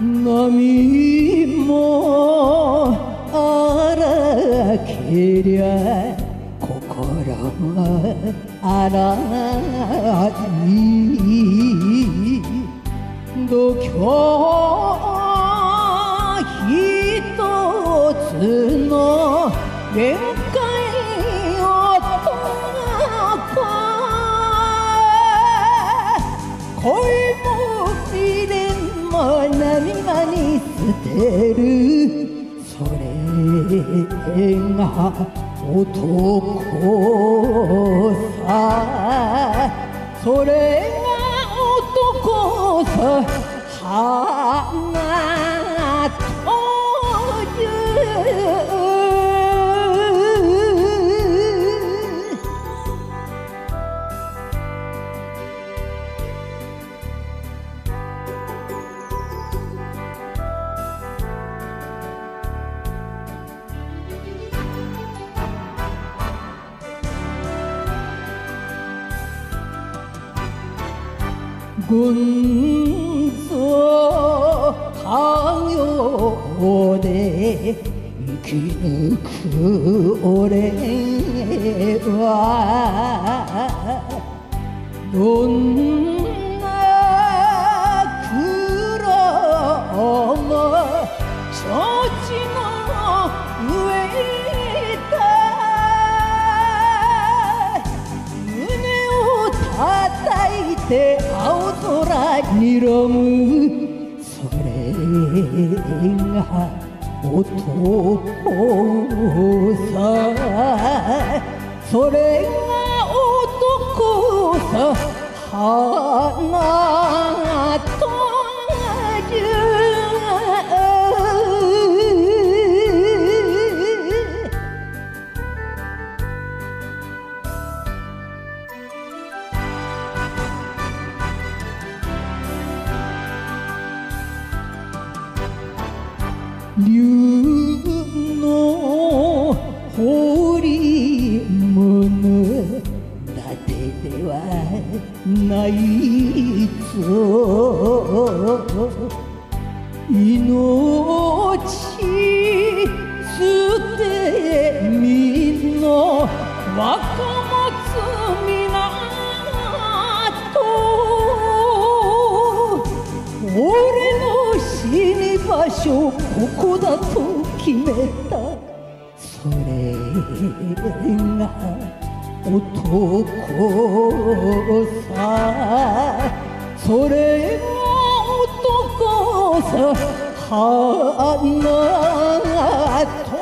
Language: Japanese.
波も荒けりゃ心は荒い度胸一つの限界男恋も未練も何間に捨てるそれが男さそれが男さ花という群像家業で生き抜く俺はどんな苦労も承知の上だ胸を叩いて青空に挑むそれが男さそれが男さ花と竜の彫り物だてではないぞ命捨て身の若松港俺の死に場所ここだと決めたそれが男さそれが男さ花と